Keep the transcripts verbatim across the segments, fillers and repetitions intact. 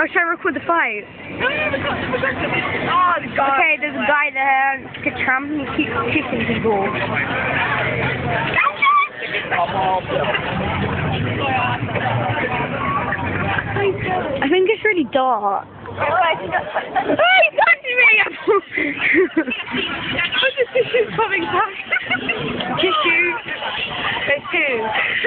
Or should I record the fight? Oh, the guy. Okay, there's a guy there, like a tramp, and he keeps kicking people. I think it's really dark. Oh, he touched me! Oh, the tissue's coming back. Tissue. There's two.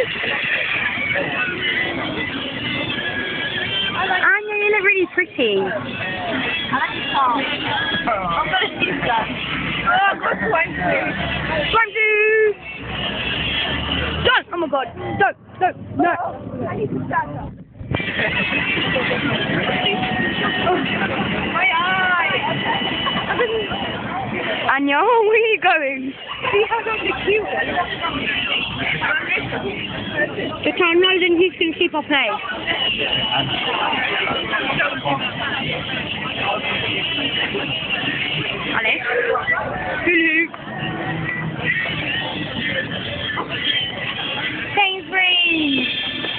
Anya, you look really pretty. I like your car. I'm going to see that. Oh, I've got twenty. twenty! Don't! Oh my god. Don't! Don't! No! I need to stand up. My eye! Anya, where are you going? See how that's the cute one? The time knows and who's going to keep our place. Alex? Hulu. Sainsbury's.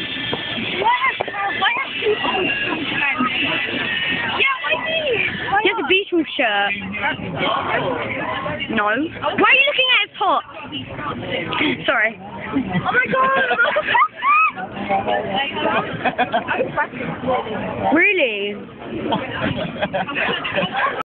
Why have you Yeah, what do you mean? He has a Beatles shirt. No. Why are you looking at his top? Sorry. Oh my god! Really?